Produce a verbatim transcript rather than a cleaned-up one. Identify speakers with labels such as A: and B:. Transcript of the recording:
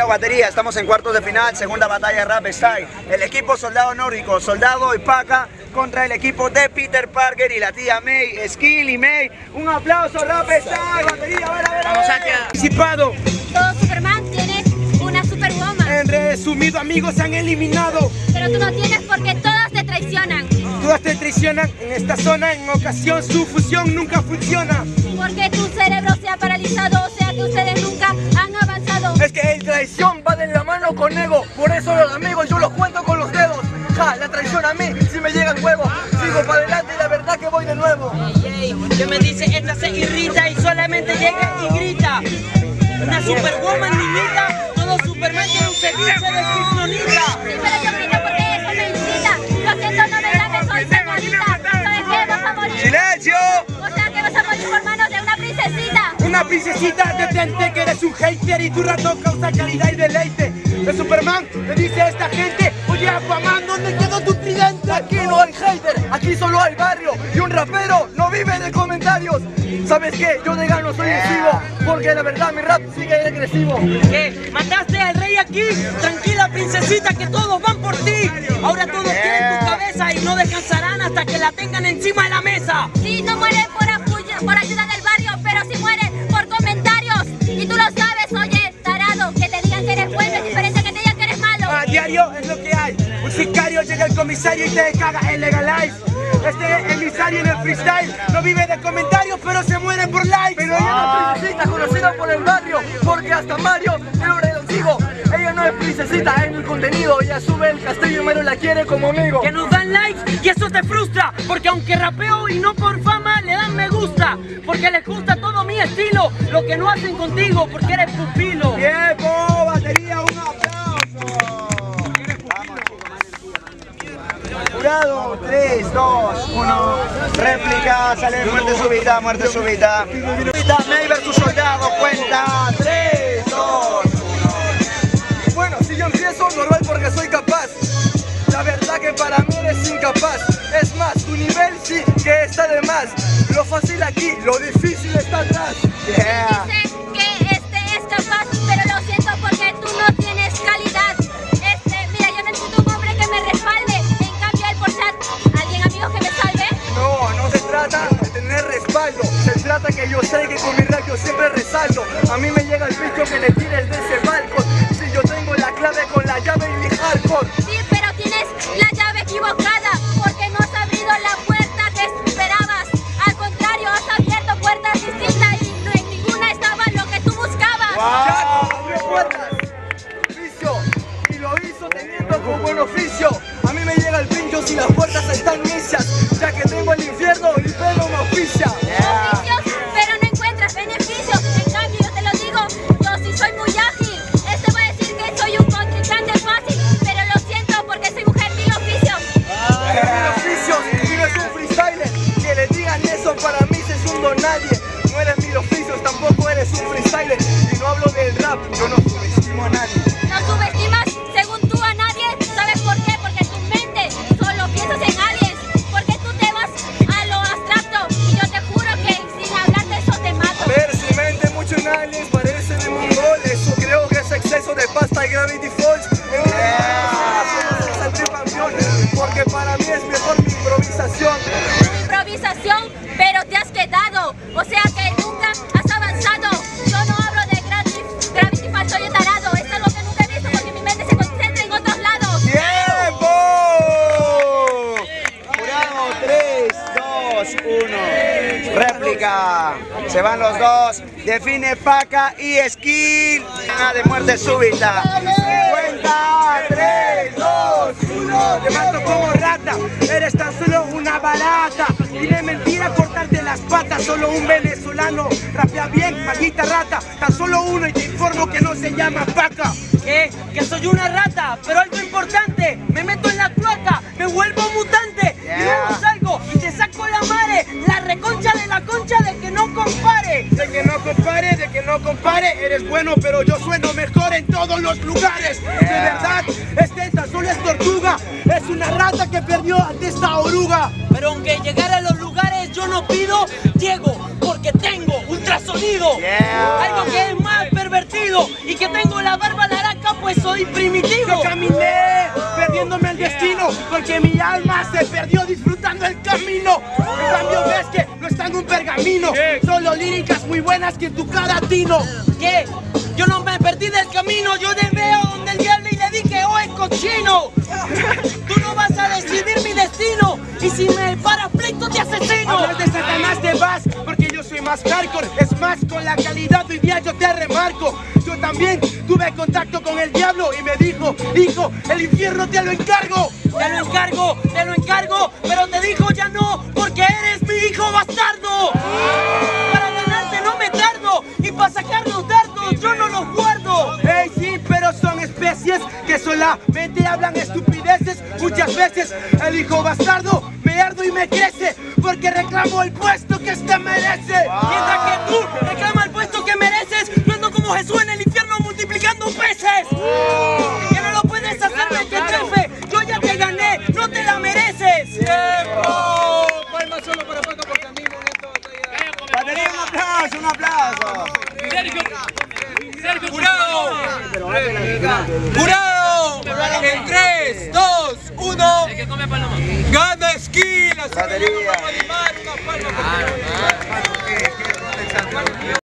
A: Batería, estamos en cuartos de final, segunda batalla Rap Style. El equipo Soldado Nórdico, Soldado y Paca contra el equipo de Peter Parker y la tía May, Skill y May. Un aplauso, Rap Style, Batería, a ver, a ver,
B: vamos allá.
C: Participado.
D: Todo Superman tiene una Superwoman.
C: En resumido, amigos, se han eliminado.
D: Pero tú no tienes porque todas te traicionan.
C: Todas te traicionan en esta zona, en ocasión su fusión nunca funciona.
D: Porque tu cerebro se ha paralizado, o sea que ustedes nunca han avanzado.
E: Es que el traición va de la mano con ego, por eso los amigos yo los cuento con los dedos. Ja, la traición a mí, si me llega el huevo, sigo para adelante y la verdad que voy de nuevo.
B: Ey, ey, ¿qué me dice? Esta se irrita y solamente llega y grita. Una Superwoman niñita, todo Superman tiene un ceviche de kriptonita.
D: Sí, pero yo grito porque eso me incita. Lo siento, no me llames, soy señorita. ¿Sabes qué? Vas a morir.
A: ¡Silencio!
D: O sea que vas a morir por manos de una princesita.
C: Una princesita, detente que eres un hater y tu ratón causa caridad y deleite. De Superman le dice a esta gente: oye, Aquaman, ¿dónde quedó tu tridente?
E: Aquí no hay hater, aquí solo hay barrio y un rapero no vive de comentarios. ¿Sabes qué? Yo de gano soy lesivo, porque la verdad mi rap sigue agresivo.
B: ¿Qué? ¿Mataste al rey aquí? Tranquila, princesita, que todos van por ti. Ahora todos quieren tu cabeza y no descansarán hasta que la tengan encima de la mesa.
D: Sí, no mueren por, por ayuda del barrio, pero sí mueren por comentarios. Y tú lo sabes, oye, tarado, que te digan que eres bueno es diferente a que te digan que eres malo.
C: A diario es lo que hay. Un sicario llega el comisario y te caga el legalize. Este emisario en el freestyle no vive de comentarios, pero se muere por like.
E: Pero ella no es princesita conocida por el barrio, porque hasta Mario te lo digo. Ella no es princesita en el contenido, ella sube el castillo y Mario la quiere como amigo.
B: Que nos dan likes y eso te frustra, porque aunque rapeo y no por fama, le dan me gusta. Porque les gusta todo mi estilo, lo que no hacen contigo, porque eres pupilo.
A: ¡Tiempo! Batería, un aplauso. Jurado, tres, dos, uno. Réplica, sale muerte súbita, muerte súbita. May versus Soldado, cuenta. tres, dos, uno.
E: Bueno, si yo empiezo, normal porque soy capaz. La verdad que para mí eres incapaz. Es más, tu nivel sí que está de más. Lo fácil aquí, lo difícil está atrás.
A: Yeah.
D: Dicen que este es capaz, pero lo siento porque tú no tienes calidad. Este, mira, yo necesito un hombre que me respalde. En cambio, él por chat, ¿alguien amigo que me salve?
E: No, no se trata de tener respaldo. Se trata que yo sé que con mi rap yo siempre resalto. A mí me llega el bicho que le tires de ese balcón. Si yo tengo la clave con la llave y mi hardcore.
D: Sí, pero tienes la llave equivocada, porque no has abrido la puerta que esperabas. Al contrario, has abierto puertas distintas y no en ninguna estaba lo que tú buscabas.
E: Ya abrió puertas, oficio, y lo hizo teniendo con buen oficio. A mí me llega el pincho si las puertas están necias, ya que tengo el infierno y Pedro me oficia.
D: Beneficios, pero no encuentras beneficios. En cambio, yo te lo digo, yo sí soy muy ágil. Este va a decir que soy un contrincante fácil, pero lo siento porque soy mujer mil oficios.
E: Mil oficios y no es un freestyler. Que le digan eso para mí es un don nadie. No eres mil oficios, tampoco eres un freestyler. Y no hablo del rap, yo no subestimo a nadie.
D: No subestimas, según tú, a nadie. ¿Sabes por qué? Porque tu mente solo piensas en aliens. Porque tú te vas a lo abstracto. Y yo te juro que sin hablarte eso te mato.
E: A ver, su mente mucho en aliens parece de mongoles. O creo que es exceso de pasta y Gravity Falls. Porque para mí es mejor mi improvisación.
D: Tu improvisación, pero te has quedado. O sea que nunca has avanzado. Yo no hablo de Gravity, Gravity Falls, soy tarado. Es algo que nunca he visto porque mi mente se concentra en otros lados.
A: ¡Tiempo! Jurado, tres, dos, uno. Réplica. Se van los dos. Define Paca y Skill. Una de muerte súbita. Cuenta. tres, dos, uno.
C: Te mato como rata, eres tan solo una barata. Y de mentira cortarte las patas. Solo un venezolano rapea bien, maldita rata. Tan solo uno y te informo que no se llama Paca.
B: ¿Qué? Que soy una rata, pero algo importante, me meto en la cloaca, me vuelvo mutante,
A: Yeah.
B: y luego salgo y te saco la madre, la reconcha de la concha de que no compare.
C: De que no compare, de que no compare. Eres bueno, pero yo sueno mejor en todos los lugares. De verdad, este tan solo es tortuga. Es una rata que perdió ante esta oruga.
B: Pero aunque llegara a los lugares yo no pido, llego porque tengo ultrasonido.
A: Yeah.
B: Algo que es más pervertido y que tengo la barba larga
C: porque mi alma se perdió disfrutando el camino. En cambio ves que no está en un pergamino, solo líricas muy buenas que en tu cara tino.
B: ¿Qué? Yo no me perdí del camino, yo te veo donde el diablo y le dije, oh, es cochino. Tú no vas a decidir mi destino, y si me paras pleito te asesino.
C: Hablas de Satanás te vas, porque yo soy más hardcore. Es más, con la calidad hoy día yo te remarco. Yo también tuve contacto con el diablo y me dijo, hijo, el infierno te lo encargo.
B: Te lo encargo, te lo encargo, pero te dijo ya no, porque eres mi hijo bastardo. Para ganarte no me tardo, y para sacar los dardos yo no los guardo.
C: Hey, sí, pero son especies que solamente hablan estupideces. Muchas veces el hijo bastardo me ardo y me crece, porque reclamo el puesto que este merece.
B: Mientras que tú reclamas el puesto que mereces, no ando como Jesús en el infierno multiplicando peces. Que no lo puedes hacer de que trefe, yo ya te gané, no te la mereces.
E: ¡Tiempo! Palmas solo para Paca porque a mí con esto batalla.
A: Batería, un aplauso, un aplauso.
E: ¡Jurado! ¡Jurado! En tres, dos, uno. ¡Gana Esquil!
A: Batería.
E: Una palma, una palma.